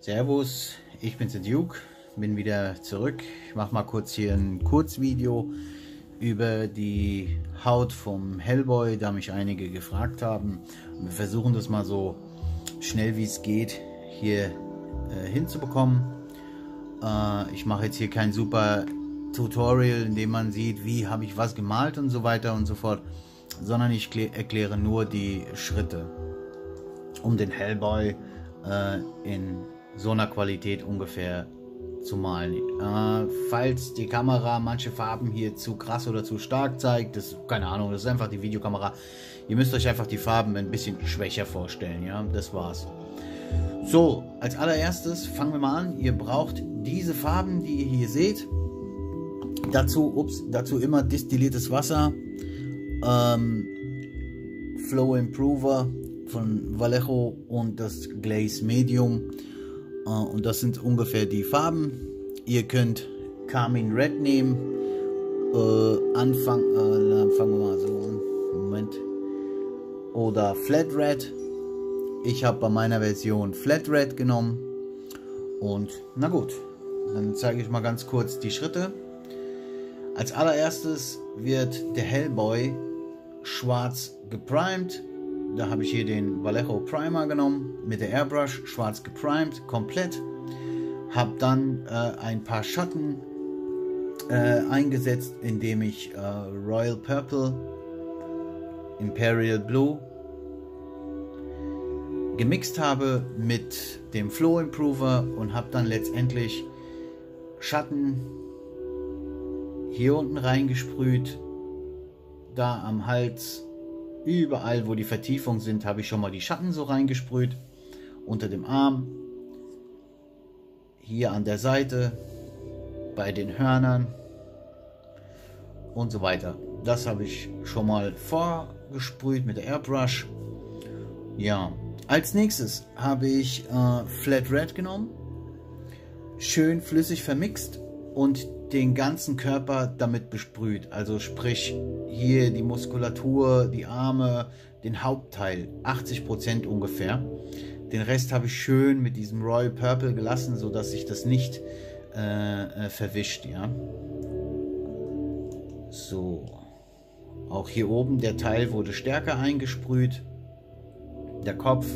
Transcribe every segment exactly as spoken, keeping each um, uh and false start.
Servus, ich bin's, der Duke, bin wieder zurück. Ich mache mal kurz hier ein Kurzvideo über die Haut vom Hellboy, da mich einige gefragt haben. Und wir versuchen das mal so schnell wie es geht hier äh, hinzubekommen. Äh, ich mache jetzt hier kein super Tutorial, in dem man sieht, wie habe ich was gemalt und so weiter und so fort, sondern ich erkläre nur die Schritte, um den Hellboy äh, in so einer Qualität ungefähr zu malen. Äh, falls die Kamera manche Farben hier zu krass oder zu stark zeigt, das keine Ahnung, das ist einfach die Videokamera. Ihr müsst euch einfach die Farben ein bisschen schwächer vorstellen, ja, das war's. So, als allererstes fangen wir mal an. Ihr braucht diese Farben, die ihr hier seht. Dazu, ups, dazu immer destilliertes Wasser, ähm, Flow Improver von Vallejo und das Glaze Medium. Uh, und das sind ungefähr die Farben. Ihr könnt Carmine Red nehmen. Uh, Anfang, uh, fangen wir mal so an. Moment. Oder Flat Red. Ich habe bei meiner Version Flat Red genommen. Und na gut, dann zeige ich mal ganz kurz die Schritte. Als allererstes wird der Hellboy schwarz geprimed. Da habe ich hier den Vallejo Primer genommen, mit der Airbrush, schwarz geprimed, komplett. Habe dann äh, ein paar Schatten äh, eingesetzt, indem ich äh, Royal Purple, Imperial Blue gemixt habe mit dem Flow Improver und habe dann letztendlich Schatten hier unten reingesprüht, da am Hals. Überall, wo die Vertiefungen sind, habe ich schon mal die Schatten so reingesprüht. Unter dem Arm, hier an der Seite, bei den Hörnern und so weiter. Das habe ich schon mal vorgesprüht mit der Airbrush. Ja, als nächstes habe ich äh, Flat Red genommen, schön flüssig vermixt und den ganzen Körper damit besprüht, also sprich hier die Muskulatur, die Arme, den Hauptteil, achtzig Prozent ungefähr. Den Rest habe ich schön mit diesem Royal Purple gelassen, so dass sich das nicht äh, verwischt, ja. So, auch hier oben der Teil wurde stärker eingesprüht, der Kopf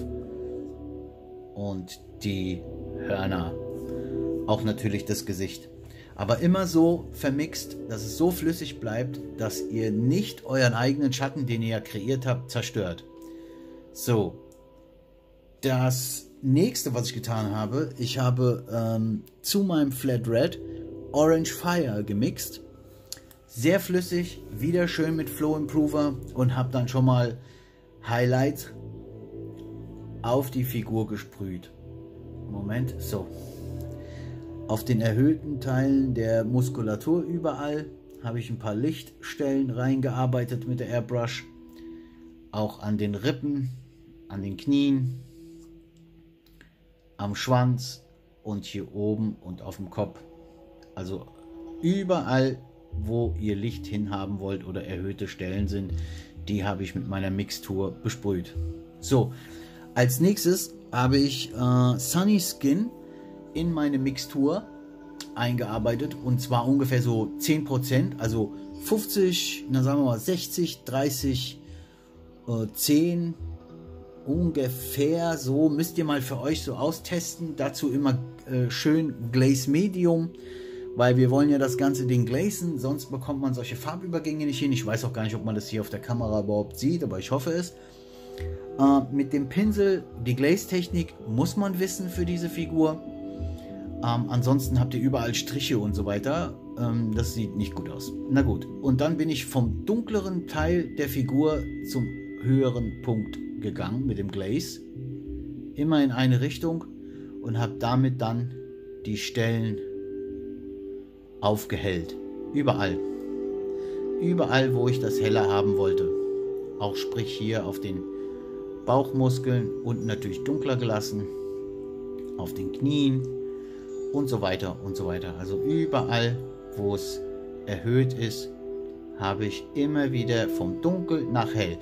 und die Hörner, auch natürlich das Gesicht. Aber immer so vermixt, dass es so flüssig bleibt, dass ihr nicht euren eigenen Schatten, den ihr ja kreiert habt, zerstört. So, das nächste, was ich getan habe, ich habe ähm, zu meinem Flat Red Orange Fire gemixt. Sehr flüssig, wieder schön mit Flow Improver und habe dann schon mal Highlight auf die Figur gesprüht. Moment, so. Auf den erhöhten Teilen der Muskulatur überall habe ich ein paar Lichtstellen reingearbeitet mit der Airbrush. Auch an den Rippen, an den Knien, am Schwanz und hier oben und auf dem Kopf. Also überall, wo ihr Licht hinhaben wollt oder erhöhte Stellen sind, die habe ich mit meiner Mixtur besprüht. So, als nächstes habe ich äh, Sunny Skin in meine Mixtur eingearbeitet, und zwar ungefähr so zehn Prozent, also fünfzig, na sagen wir mal sechzig, dreißig, äh, zehn ungefähr, so müsst ihr mal für euch so austesten. Dazu immer äh, schön Glaze Medium, weil wir wollen ja das ganze Ding glazen, sonst bekommt man solche Farbübergänge nicht hin. Ich weiß auch gar nicht, ob man das hier auf der Kamera überhaupt sieht, aber ich hoffe es. Äh, mit dem Pinsel, die Glaze-Technik muss man wissen für diese Figur. Ähm, ansonsten habt ihr überall Striche und so weiter. Ähm, das sieht nicht gut aus. Na gut. Und dann bin ich vom dunkleren Teil der Figur zum höheren Punkt gegangen mit dem Glaze. Immer in eine Richtung und habe damit dann die Stellen aufgehellt. Überall. Überall, wo ich das heller haben wollte. Auch sprich hier auf den Bauchmuskeln und natürlich dunkler gelassen. Auf den Knien. Und so weiter und so weiter. Also überall, wo es erhöht ist, habe ich immer wieder vom Dunkel nach Hell.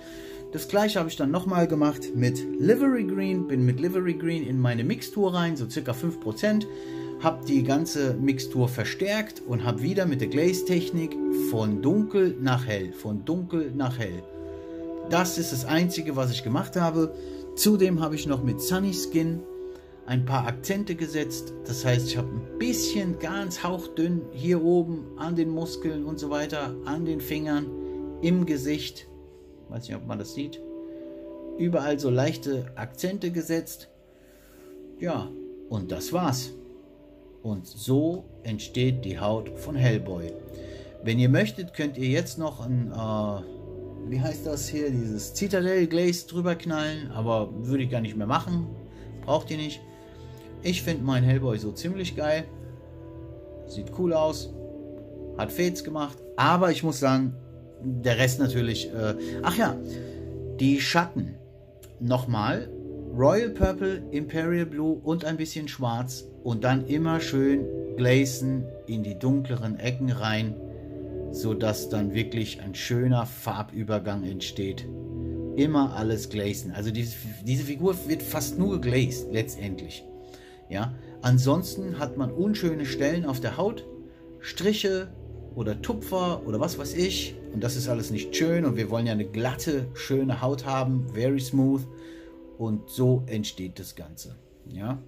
Das gleiche habe ich dann nochmal gemacht mit Livery Green, bin mit Livery Green in meine Mixtur rein, so circa fünf Prozent, habe die ganze Mixtur verstärkt und habe wieder mit der Glaze-Technik von dunkel nach hell, von dunkel nach hell. Das ist das Einzige, was ich gemacht habe. Zudem habe ich noch mit Sunny Skin ein paar Akzente gesetzt. Das heißt, ich habe ein bisschen ganz hauchdünn hier oben an den Muskeln und so weiter, an den Fingern, im Gesicht, weiß nicht, ob man das sieht, überall so leichte Akzente gesetzt. Ja, und das war's. Und so entsteht die Haut von Hellboy. Wenn ihr möchtet, könnt ihr jetzt noch ein, äh, wie heißt das hier, dieses Citadel Glaze drüber knallen, aber würde ich gar nicht mehr machen. Braucht ihr nicht. Ich finde meinen Hellboy so ziemlich geil. Sieht cool aus. Hat Fades gemacht. Aber ich muss sagen, der Rest natürlich, äh, ach ja, die Schatten. Nochmal, Royal Purple, Imperial Blue und ein bisschen Schwarz. Und dann immer schön glazen in die dunkleren Ecken rein, sodass dann wirklich ein schöner Farbübergang entsteht. Immer alles glazen. Also diese, diese Figur wird fast nur geglazed, letztendlich. Ja? Ansonsten hat man unschöne Stellen auf der Haut, Striche oder Tupfer oder was weiß ich. Und das ist alles nicht schön. Und wir wollen ja eine glatte, schöne Haut haben. Very smooth. Und so entsteht das Ganze. Ja,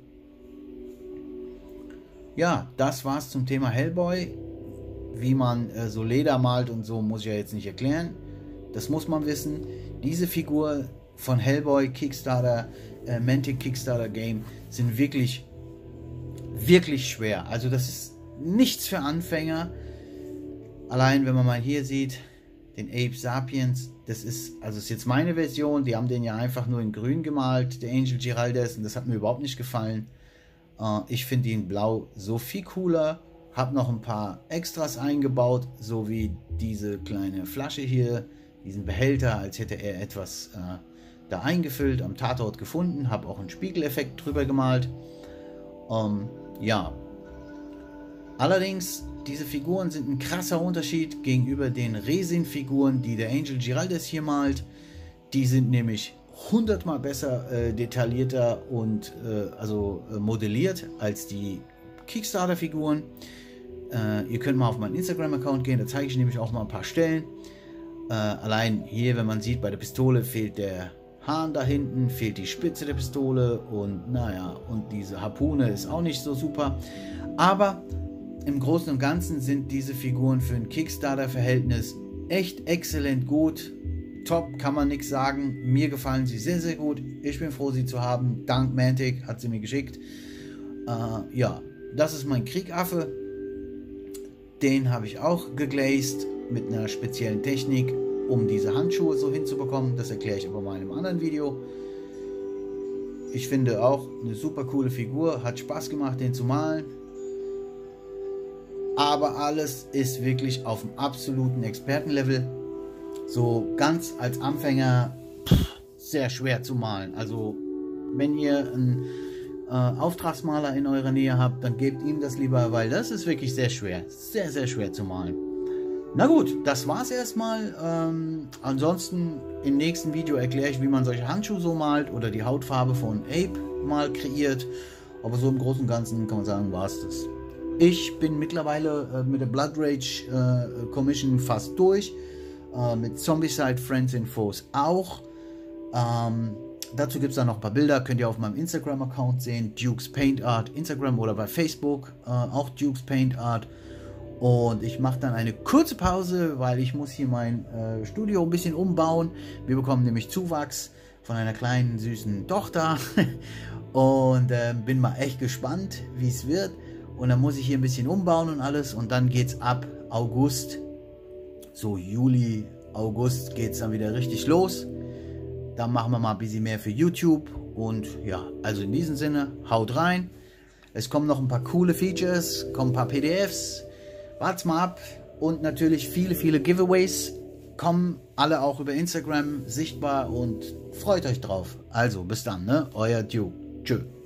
ja, das war's zum Thema Hellboy. Wie man äh, so Leder malt und so, muss ich ja jetzt nicht erklären. Das muss man wissen. Diese Figur von Hellboy, Kickstarter, äh, Mantic Kickstarter Game, sind wirklich, wirklich schwer. Also das ist nichts für Anfänger. Allein, wenn man mal hier sieht, den Ape Sapiens, das ist, also ist jetzt meine Version, die haben den ja einfach nur in grün gemalt, der Angel Giraldes, und das hat mir überhaupt nicht gefallen. Uh, ich finde ihn blau so viel cooler, habe noch ein paar Extras eingebaut, so wie diese kleine Flasche hier, diesen Behälter, als hätte er etwas uh, da eingefüllt, am Tatort gefunden, habe auch einen Spiegeleffekt drüber gemalt. Um, ja, allerdings, diese Figuren sind ein krasser Unterschied gegenüber den Resin-Figuren, die der Angel Giraldes hier malt. Die sind nämlich hundertmal besser äh, detaillierter und äh, also äh, modelliert als die Kickstarter-Figuren. Äh, ihr könnt mal auf meinen Instagram-Account gehen, da zeige ich nämlich auch mal ein paar Stellen. Äh, allein hier, wenn man sieht, bei der Pistole fehlt der Hahn da hinten, fehlt die Spitze der Pistole und naja, und diese Harpune ist auch nicht so super. Aber im Großen und Ganzen sind diese Figuren für ein Kickstarter-Verhältnis echt exzellent gut. Top, kann man nichts sagen. Mir gefallen sie sehr, sehr gut. Ich bin froh, sie zu haben. Dank Mantic hat sie mir geschickt. Äh, ja, das ist mein Kriegaffe. Den habe ich auch geglazed mit einer speziellen Technik, um diese Handschuhe so hinzubekommen. Das erkläre ich aber mal in einem anderen Video. Ich finde auch eine super coole Figur. Hat Spaß gemacht, den zu malen. Aber alles ist wirklich auf dem absoluten Expertenlevel. So ganz als Anfänger pff, sehr schwer zu malen. Also wenn ihr einen äh, Auftragsmaler in eurer Nähe habt, dann gebt ihm das lieber, weil das ist wirklich sehr schwer. Sehr, sehr schwer zu malen. Na gut, das war's erstmal. Ähm, ansonsten im nächsten Video erkläre ich, wie man solche Handschuhe so malt oder die Hautfarbe von Ape mal kreiert. Aber so im Großen und Ganzen kann man sagen, war es das. Ich bin mittlerweile äh, mit der Blood Rage äh, Commission fast durch. Äh, mit Zombicide Friends and Foes auch. Ähm, dazu gibt es dann noch ein paar Bilder. Könnt ihr auf meinem Instagram-Account sehen. Dukes Paint Art. Instagram oder bei Facebook. Äh, auch Dukes Paint Art. Und ich mache dann eine kurze Pause, weil ich muss hier mein äh, Studio ein bisschen umbauen. Wir bekommen nämlich Zuwachs von einer kleinen süßen Tochter. Und äh, bin mal echt gespannt, wie es wird. Und dann muss ich hier ein bisschen umbauen und alles. Und dann geht es ab August, so Juli, August geht es dann wieder richtig los. Dann machen wir mal ein bisschen mehr für YouTube. Und ja, also in diesem Sinne, haut rein. Es kommen noch ein paar coole Features, kommen ein paar P D Fs. Wart's mal ab. Und natürlich viele, viele Giveaways. Kommen alle auch über Instagram sichtbar und freut euch drauf. Also bis dann, ne? Euer Duke. Tschö.